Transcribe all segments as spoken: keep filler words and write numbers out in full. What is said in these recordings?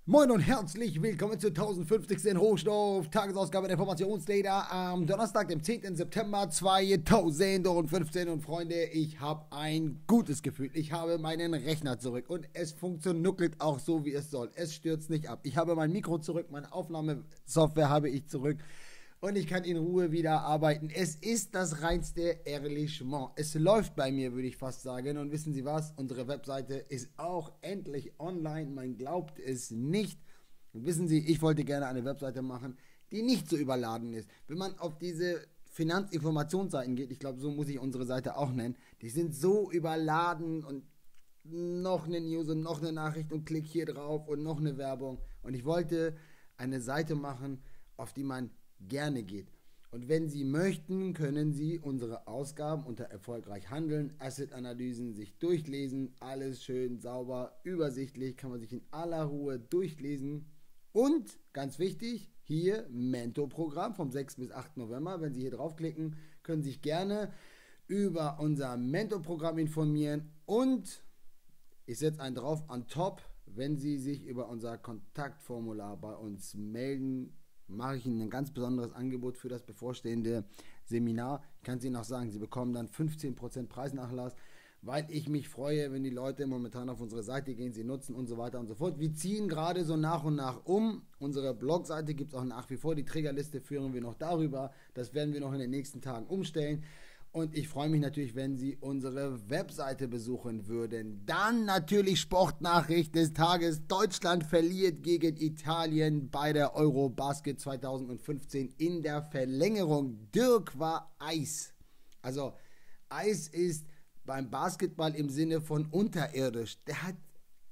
Moin und herzlich willkommen zur tausendfünfzigsten Rohstoff Tagesausgabe der Informationsdata am Donnerstag, dem zehnten September zweitausendfünfzehn. Und Freunde, ich habe ein gutes Gefühl. Ich habe meinen Rechner zurück und es funktioniert auch so, wie es soll. Es stürzt nicht ab. Ich habe mein Mikro zurück, meine Aufnahmesoftware habe ich zurück. Und ich kann in Ruhe wieder arbeiten. Es ist das reinste Erlichement. Es läuft bei mir, würde ich fast sagen. Und wissen Sie was? Unsere Webseite ist auch endlich online. Man glaubt es nicht. Und wissen Sie, ich wollte gerne eine Webseite machen, die nicht so überladen ist. Wenn man auf diese Finanzinformationsseiten geht, ich glaube, so muss ich unsere Seite auch nennen, die sind so überladen und noch eine News und noch eine Nachricht und klick hier drauf und noch eine Werbung. Und ich wollte eine Seite machen, auf die man gerne geht. Und wenn Sie möchten, können Sie unsere Ausgaben unter erfolgreich handeln, Asset-Analysen sich durchlesen, alles schön sauber, übersichtlich, kann man sich in aller Ruhe durchlesen. Und ganz wichtig, hier Mentor-Programm vom sechsten bis achten November. Wenn Sie hier draufklicken, können Sie sich gerne über unser Mentor-Programm informieren. Und ich setze einen drauf on top, wenn Sie sich über unser Kontaktformular bei uns melden, mache ich Ihnen ein ganz besonderes Angebot für das bevorstehende Seminar. Ich kann es Ihnen auch sagen, Sie bekommen dann fünfzehn Prozent Preisnachlass, weil ich mich freue, wenn die Leute momentan auf unsere Seite gehen, sie nutzen und so weiter und so fort. Wir ziehen gerade so nach und nach um. Unsere Blogseite gibt es auch nach wie vor. Die Trägerliste führen wir noch darüber. Das werden wir noch in den nächsten Tagen umstellen. Und ich freue mich natürlich, wenn Sie unsere Webseite besuchen würden. Dann natürlich Sportnachricht des Tages. Deutschland verliert gegen Italien bei der Eurobasket zweitausendfünfzehn in der Verlängerung. Dirk war Eis. Also Eis ist beim Basketball im Sinne von unterirdisch. Der hat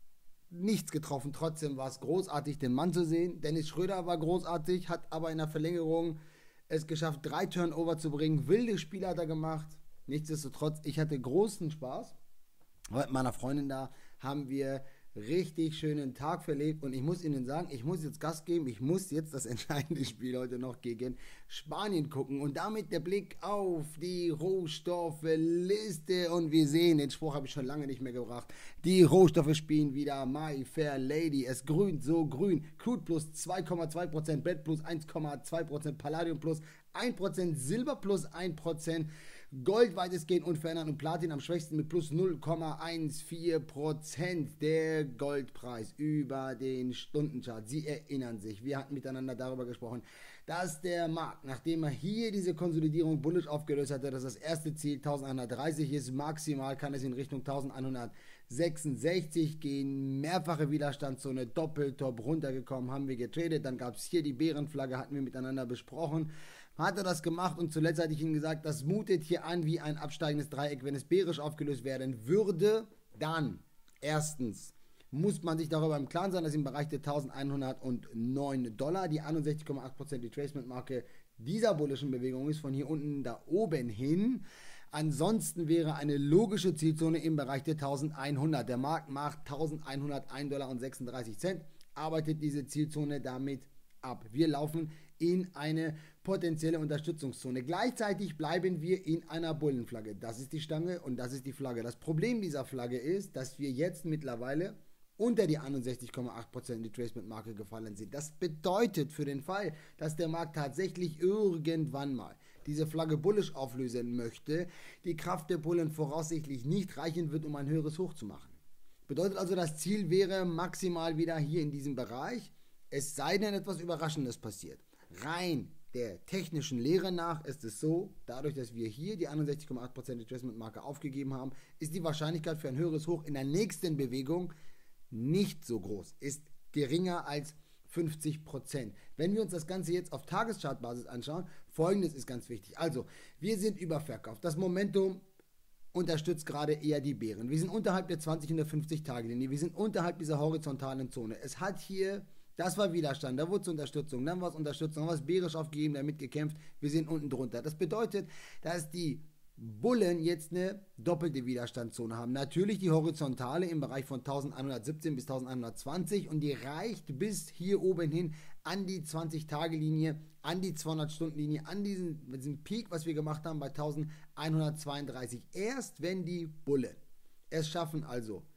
nichts getroffen. Trotzdem war es großartig, den Mann zu sehen. Dennis Schröder war großartig, hat aber in der Verlängerung es geschafft, drei Turnover zu bringen. Wilde Spiele hat er gemacht. Nichtsdestotrotz, ich hatte großen Spaß. Mit meiner Freundin da haben wir richtig schönen Tag verlebt. Und ich muss Ihnen sagen, ich muss jetzt Gas geben. Ich muss jetzt das entscheidende Spiel heute noch gegen Spanien gucken. Und damit der Blick auf die Rohstoffliste. Und wir sehen, den Spruch habe ich schon lange nicht mehr gebracht. Die Rohstoffe spielen wieder My Fair Lady. Es grünt so grün. Crude plus zwei Komma zwei Prozent, Brent plus eins Komma zwei Prozent, Palladium plus ein Prozent, Silber plus ein Prozent. Gold weitestgehend unverändert und Platin am schwächsten mit plus null Komma vierzehn Prozent. Der Goldpreis über den Stundenchart. Sie erinnern sich, wir hatten miteinander darüber gesprochen, dass der Markt, nachdem er hier diese Konsolidierung bullisch aufgelöst hatte, dass das erste Ziel elfhundertdreißig ist, maximal kann es in Richtung elfhundertsechsundsechzig gehen. Mehrfache Widerstandszone, Doppeltop runtergekommen, haben wir getradet. Dann gab es hier die Bärenflagge, hatten wir miteinander besprochen. Hat er das gemacht und zuletzt hatte ich ihm gesagt, das mutet hier an wie ein absteigendes Dreieck. Wenn es bärisch aufgelöst werden würde, dann erstens muss man sich darüber im Klaren sein, dass im Bereich der elfhundertneun Dollar die einundsechzig Komma acht Prozent Retracement-Marke dieser bullischen Bewegung ist, von hier unten da oben hin. Ansonsten wäre eine logische Zielzone im Bereich der elfhunderthundert. Der Markt macht elfhunderteins Dollar und sechsunddreißig Cent, arbeitet diese Zielzone damit ab. Wir laufen in eine potenzielle Unterstützungszone. Gleichzeitig bleiben wir in einer Bullenflagge. Das ist die Stange und das ist die Flagge. Das Problem dieser Flagge ist, dass wir jetzt mittlerweile unter die einundsechzig Komma acht Prozent Retracement-Marke gefallen sind. Das bedeutet für den Fall, dass der Markt tatsächlich irgendwann mal diese Flagge bullisch auflösen möchte, die Kraft der Bullen voraussichtlich nicht reichen wird, um ein höheres Hoch zu machen. Bedeutet also, das Ziel wäre maximal wieder hier in diesem Bereich, es sei denn, etwas Überraschendes passiert. Rein der technischen Lehre nach ist es so, dadurch, dass wir hier die einundsechzig Komma acht Prozent Adjustment-Marke aufgegeben haben, ist die Wahrscheinlichkeit für ein höheres Hoch in der nächsten Bewegung nicht so groß, ist geringer als fünfzig Prozent. Wenn wir uns das Ganze jetzt auf Tageschartbasis anschauen, folgendes ist ganz wichtig. Also, wir sind überverkauft. Das Momentum unterstützt gerade eher die Bären. Wir sind unterhalb der zwanzig und der fünfzig Tage Linie. Wir sind unterhalb dieser horizontalen Zone. Es hat hier, das war Widerstand, da wurde es Unterstützung, dann war es Unterstützung, dann war es bärisch aufgegeben, damit gekämpft. Wir sind unten drunter. Das bedeutet, dass die Bullen jetzt eine doppelte Widerstandszone haben. Natürlich die horizontale im Bereich von elfhundertsiebzehn bis elfhundertzwanzig und die reicht bis hier oben hin an die zwanzig Tage Linie, an die zweihundert Stunden Linie, an diesen, diesen Peak, was wir gemacht haben bei elfhundertzweiunddreißig. Erst wenn die Bullen es schaffen, also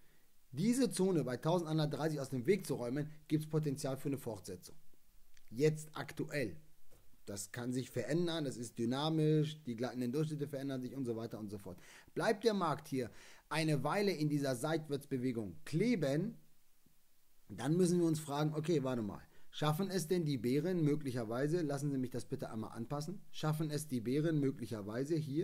Diese Zone bei elfhundertdreißig aus dem Weg zu räumen, gibt es Potenzial für eine Fortsetzung. Jetzt aktuell. Das kann sich verändern, das ist dynamisch, die gleitenden Durchschnitte verändern sich und so weiter und so fort. Bleibt der Markt hier eine Weile in dieser Seitwärtsbewegung kleben, dann müssen wir uns fragen, okay, warte mal, schaffen es denn die Bären möglicherweise, lassen Sie mich das bitte einmal anpassen, schaffen es die Bären möglicherweise hier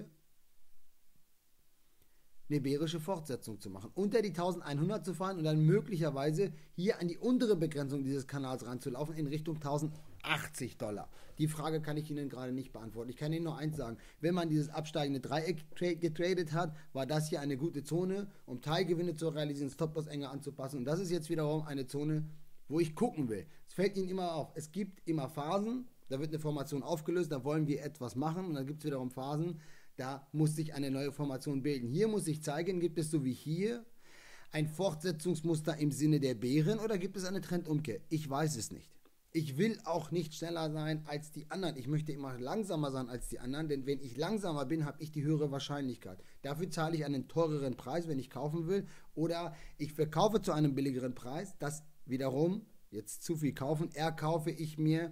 eine bärische Fortsetzung zu machen, unter die elfhundert zu fahren und dann möglicherweise hier an die untere Begrenzung dieses Kanals ranzulaufen in Richtung tausendachtzig Dollar. Die Frage kann ich Ihnen gerade nicht beantworten. Ich kann Ihnen nur eins sagen, wenn man dieses absteigende Dreieck getradet hat, war das hier eine gute Zone, um Teilgewinne zu realisieren, Stop-Loss enger anzupassen und das ist jetzt wiederum eine Zone, wo ich gucken will. Es fällt Ihnen immer auf, es gibt immer Phasen, da wird eine Formation aufgelöst, da wollen wir etwas machen und dann gibt es wiederum Phasen, da muss sich eine neue Formation bilden. Hier muss ich zeigen, gibt es so wie hier ein Fortsetzungsmuster im Sinne der Bären oder gibt es eine Trendumkehr? Ich weiß es nicht. Ich will auch nicht schneller sein als die anderen. Ich möchte immer langsamer sein als die anderen, denn wenn ich langsamer bin, habe ich die höhere Wahrscheinlichkeit. Dafür zahle ich einen teureren Preis, wenn ich kaufen will, oder ich verkaufe zu einem billigeren Preis. Das wiederum, jetzt zu viel kaufen, erkaufe ich mir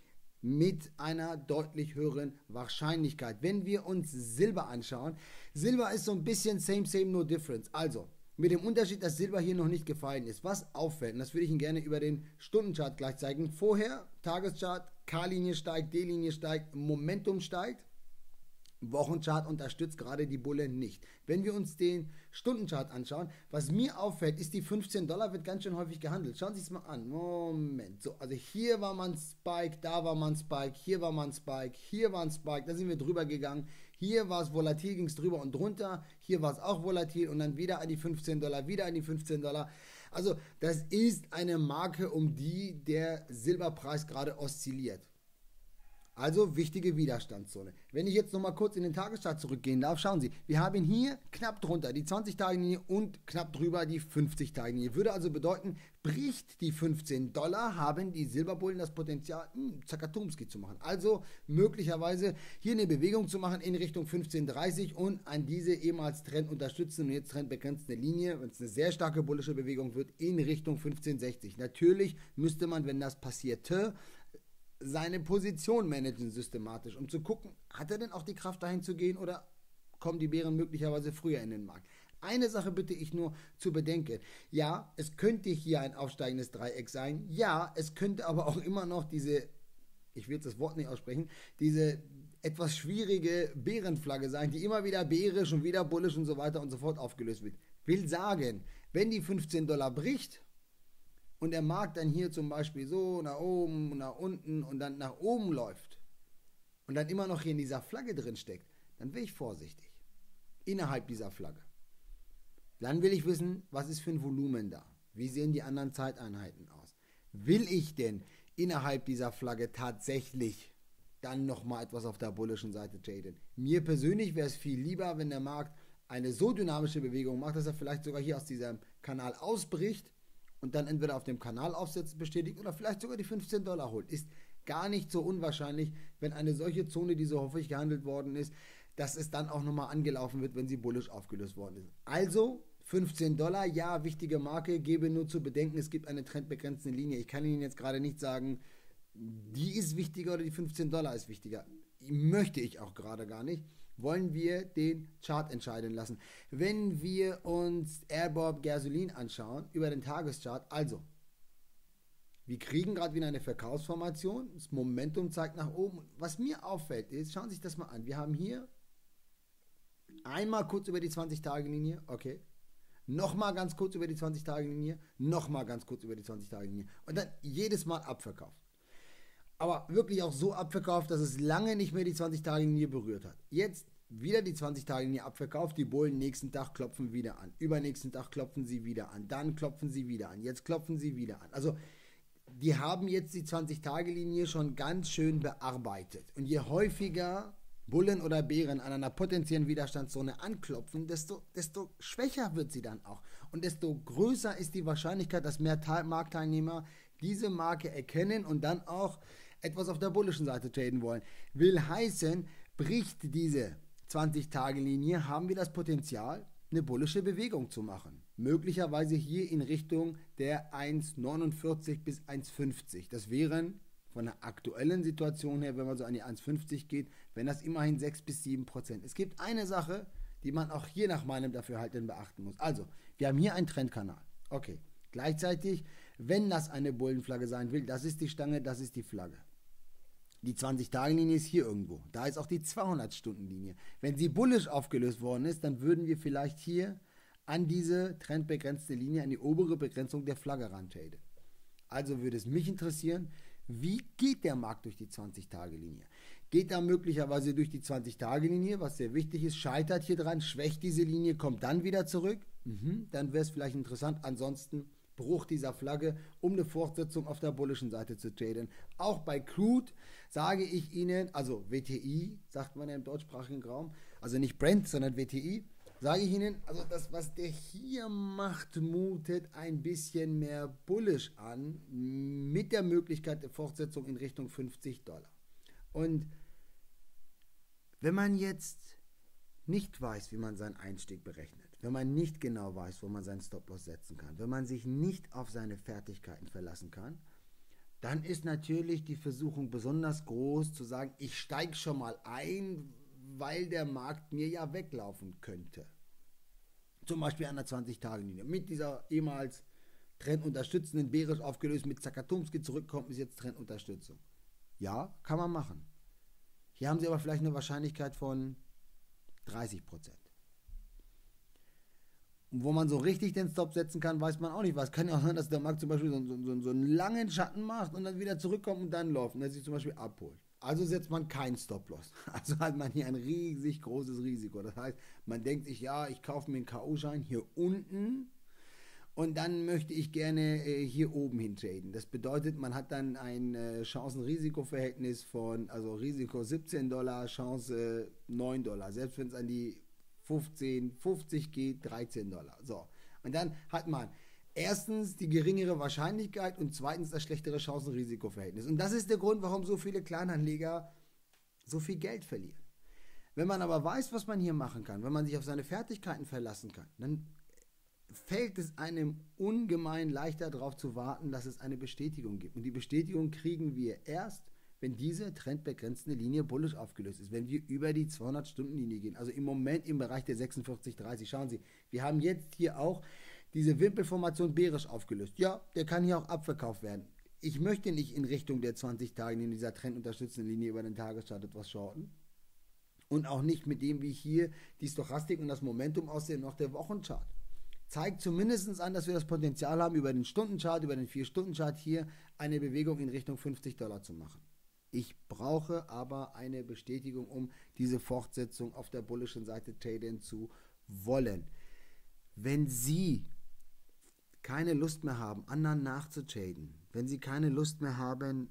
mit einer deutlich höheren Wahrscheinlichkeit. Wenn wir uns Silber anschauen, Silber ist so ein bisschen same, same, no difference. Also, mit dem Unterschied, dass Silber hier noch nicht gefallen ist. Was auffällt, und das würde ich Ihnen gerne über den Stundenchart gleich zeigen. Vorher, Tageschart, K-Linie steigt, D-Linie steigt, Momentum steigt. Wochenchart unterstützt gerade die Bullen nicht. Wenn wir uns den Stundenchart anschauen, was mir auffällt, ist die fünfzehn Dollar wird ganz schön häufig gehandelt. Schauen Sie es mal an. Moment. So, also hier war man Spike, da war man Spike, hier war man Spike, hier war ein Spike, da sind wir drüber gegangen. Hier war es volatil, ging es drüber und drunter. Hier war es auch volatil und dann wieder an die fünfzehn Dollar, wieder an die fünfzehn Dollar. Also das ist eine Marke, um die der Silberpreis gerade oszilliert. Also wichtige Widerstandszone. Wenn ich jetzt nochmal kurz in den Tageschart zurückgehen darf, schauen Sie, wir haben hier knapp drunter die zwanzig-Tage-Linie und knapp drüber die fünfzig-Tage-Linie. Würde also bedeuten, bricht die fünfzehn Dollar, haben die Silberbullen das Potenzial, mh, Zakatumski zu machen. Also möglicherweise hier eine Bewegung zu machen in Richtung fünfzehn dreißig und an diese ehemals Trend unterstützende und jetzt trendbegrenzende Linie, wenn es eine sehr starke bullische Bewegung wird, in Richtung fünfzehn sechzig. Natürlich müsste man, wenn das passierte, seine Position managen systematisch, um zu gucken, hat er denn auch die Kraft dahin zu gehen oder kommen die Bären möglicherweise früher in den Markt. Eine Sache bitte ich nur zu bedenken. Ja, es könnte hier ein aufsteigendes Dreieck sein. Ja, es könnte aber auch immer noch diese, ich will jetzt das Wort nicht aussprechen, diese etwas schwierige Bärenflagge sein, die immer wieder bärisch und wieder bullisch und so weiter und so fort aufgelöst wird. Will sagen, wenn die fünfzehn Dollar bricht, und der Markt dann hier zum Beispiel so nach oben und nach unten und dann nach oben läuft und dann immer noch hier in dieser Flagge drin steckt, dann bin ich vorsichtig. Innerhalb dieser Flagge. Dann will ich wissen, was ist für ein Volumen da? Wie sehen die anderen Zeiteinheiten aus? Will ich denn innerhalb dieser Flagge tatsächlich dann nochmal etwas auf der bullischen Seite traden? Mir persönlich wäre es viel lieber, wenn der Markt eine so dynamische Bewegung macht, dass er vielleicht sogar hier aus diesem Kanal ausbricht und dann entweder auf dem Kanalaufsatz bestätigt oder vielleicht sogar die fünfzehn Dollar holt. Ist gar nicht so unwahrscheinlich, wenn eine solche Zone, die so häufig gehandelt worden ist, dass es dann auch nochmal angelaufen wird, wenn sie bullisch aufgelöst worden ist. Also fünfzehn Dollar, ja, wichtige Marke, gebe nur zu bedenken, es gibt eine trendbegrenzende Linie. Ich kann Ihnen jetzt gerade nicht sagen, die ist wichtiger oder die fünfzehn Dollar ist wichtiger. Möchte ich auch gerade gar nicht. Wollen wir den Chart entscheiden lassen. Wenn wir uns Airbob Gasoline anschauen, über den Tageschart, also, wir kriegen gerade wieder eine Verkaufsformation, das Momentum zeigt nach oben. Was mir auffällt ist, schauen Sie sich das mal an, wir haben hier einmal kurz über die zwanzig-Tage-Linie, okay, nochmal ganz kurz über die zwanzig-Tage-Linie, nochmal ganz kurz über die zwanzig-Tage-Linie und dann jedes Mal abverkauft. Aber wirklich auch so abverkauft, dass es lange nicht mehr die zwanzig-Tage-Linie berührt hat. Jetzt wieder die zwanzig-Tage-Linie abverkauft, die Bullen nächsten Tag klopfen wieder an. Übernächsten Tag klopfen sie wieder an. Dann klopfen sie wieder an. Jetzt klopfen sie wieder an. Also die haben jetzt die zwanzig-Tage-Linie schon ganz schön bearbeitet. Und je häufiger Bullen oder Bären an einer potenziellen Widerstandszone anklopfen, desto, desto schwächer wird sie dann auch. Und desto größer ist die Wahrscheinlichkeit, dass mehr Marktteilnehmer diese Marke erkennen und dann auch etwas auf der bullischen Seite traden wollen. Will heißen, bricht diese zwanzig-Tage-Linie, haben wir das Potenzial, eine bullische Bewegung zu machen. Möglicherweise hier in Richtung der eins Komma neunundvierzig bis eins Komma fünfzig. Das wären von der aktuellen Situation her, wenn man so an die eins Komma fünfzig geht, wenn das immerhin sechs bis sieben Prozent. Es gibt eine Sache, die man auch hier nach meinem Dafürhalten beachten muss. Also, wir haben hier einen Trendkanal. Okay. Gleichzeitig, wenn das eine Bullenflagge sein will, das ist die Stange, das ist die Flagge. Die zwanzig-Tage-Linie ist hier irgendwo. Da ist auch die zweihundert-Stunden-Linie. Wenn sie bullisch aufgelöst worden ist, dann würden wir vielleicht hier an diese trendbegrenzte Linie, an die obere Begrenzung der Flagge rantraden. Also würde es mich interessieren, wie geht der Markt durch die zwanzig-Tage-Linie? Geht er möglicherweise durch die zwanzig-Tage-Linie, was sehr wichtig ist, scheitert hier dran, schwächt diese Linie, kommt dann wieder zurück? Mhm, dann wäre es vielleicht interessant. Ansonsten Bruch dieser Flagge, um eine Fortsetzung auf der bullischen Seite zu traden. Auch bei Crude sage ich Ihnen, also W T I, sagt man ja im deutschsprachigen Raum, also nicht Brent, sondern W T I, sage ich Ihnen, also das, was der hier macht, mutet ein bisschen mehr bullisch an, mit der Möglichkeit der Fortsetzung in Richtung fünfzig Dollar. Und wenn man jetzt nicht weiß, wie man seinen Einstieg berechnet, wenn man nicht genau weiß, wo man seinen Stop-Loss setzen kann, wenn man sich nicht auf seine Fertigkeiten verlassen kann, dann ist natürlich die Versuchung besonders groß zu sagen, ich steige schon mal ein, weil der Markt mir ja weglaufen könnte. Zum Beispiel an der zwanzig-Tage-Linie. Mit dieser ehemals trendunterstützenden, bärisch aufgelöst, mit Zakatumski zurückkommt, ist jetzt Trendunterstützung. Ja, kann man machen. Hier haben Sie aber vielleicht eine Wahrscheinlichkeit von dreißig Prozent. Und wo man so richtig den Stop setzen kann, weiß man auch nicht. Was kann ja auch sein, dass der Markt zum Beispiel so, so, so einen langen Schatten macht und dann wieder zurückkommt und dann läuft und er sich zum Beispiel abholt. Also setzt man keinen Stop-Loss. Also hat man hier ein riesig großes Risiko. Das heißt, man denkt sich, ja, ich kaufe mir einen K O-Schein hier unten und dann möchte ich gerne äh, hier oben hin traden. Das bedeutet, man hat dann ein äh, Chancen-Risiko-Verhältnis von, also Risiko siebzehn Dollar, Chance äh, neun Dollar. Selbst wenn es an die fünfzehn, fünfzig geht, dreizehn Dollar. So. Und dann hat man erstens die geringere Wahrscheinlichkeit und zweitens das schlechtere Chancen-Risiko-Verhältnis. Und das ist der Grund, warum so viele Kleinanleger so viel Geld verlieren. Wenn man aber weiß, was man hier machen kann, wenn man sich auf seine Fertigkeiten verlassen kann, dann fällt es einem ungemein leichter darauf zu warten, dass es eine Bestätigung gibt. Und die Bestätigung kriegen wir erst, wenn diese trendbegrenzende Linie bullisch aufgelöst ist, wenn wir über die zweihundert-Stunden-Linie gehen, also im Moment im Bereich der sechsundvierzig dreißig. Schauen Sie, wir haben jetzt hier auch diese Wimpelformation bärisch aufgelöst. Ja, der kann hier auch abverkauft werden. Ich möchte nicht in Richtung der zwanzig Tage in dieser trendunterstützenden Linie über den Tageschart etwas shorten und auch nicht mit dem, wie hier die Stochastik und das Momentum aussehen, noch der Wochenchart. Zeigt zumindest an, dass wir das Potenzial haben, über den Stundenchart, über den vier Stunden Chart hier eine Bewegung in Richtung fünfzig Dollar zu machen. Ich brauche aber eine Bestätigung, um diese Fortsetzung auf der bullischen Seite traden zu wollen. Wenn Sie keine Lust mehr haben, anderen nachzutraden, wenn Sie keine Lust mehr haben,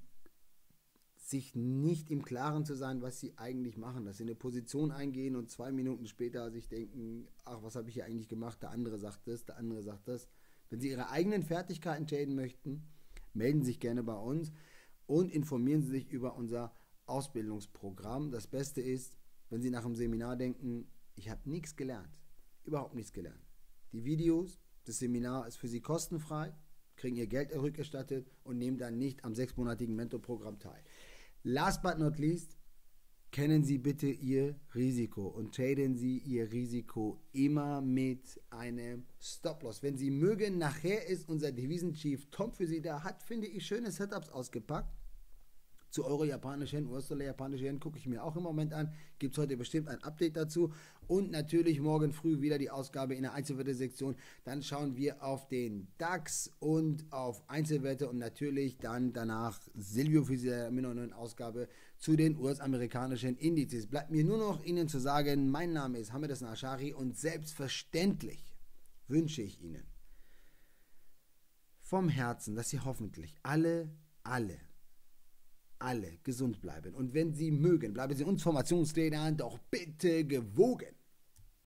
sich nicht im Klaren zu sein, was Sie eigentlich machen, dass Sie eine Position eingehen und zwei Minuten später sich denken, ach, was habe ich hier eigentlich gemacht, der andere sagt das, der andere sagt das. Wenn Sie Ihre eigenen Fertigkeiten traden möchten, melden Sie sich gerne bei uns und informieren Sie sich über unser Ausbildungsprogramm. Das Beste ist, wenn Sie nach dem Seminar denken, ich habe nichts gelernt, überhaupt nichts gelernt. Die Videos, das Seminar ist für Sie kostenfrei, kriegen Ihr Geld rückerstattet und nehmen dann nicht am sechsmonatigen Mentorprogramm teil. Last but not least, kennen Sie bitte Ihr Risiko und traden Sie Ihr Risiko immer mit einem Stop-Loss. Wenn Sie mögen, nachher ist unser Devisen-Chief Tom für Sie da, hat, finde ich, schöne Setups ausgepackt. Zu Euro, Japanisch Yen, U S-Dollar, Japanisch Yen gucke ich mir auch im Moment an. Gibt es heute bestimmt ein Update dazu. Und natürlich morgen früh wieder die Ausgabe in der Einzelwerte-Sektion. Dann schauen wir auf den DAX und auf Einzelwerte und natürlich dann danach Silvio für die neuen Ausgabe zu den U S-amerikanischen Indizes. Bleibt mir nur noch Ihnen zu sagen, mein Name ist Hamid Hassan Ashari und selbstverständlich wünsche ich Ihnen vom Herzen, dass Sie hoffentlich alle, alle alle gesund bleiben. Und wenn Sie mögen, bleiben Sie uns Formationstradern doch bitte gewogen.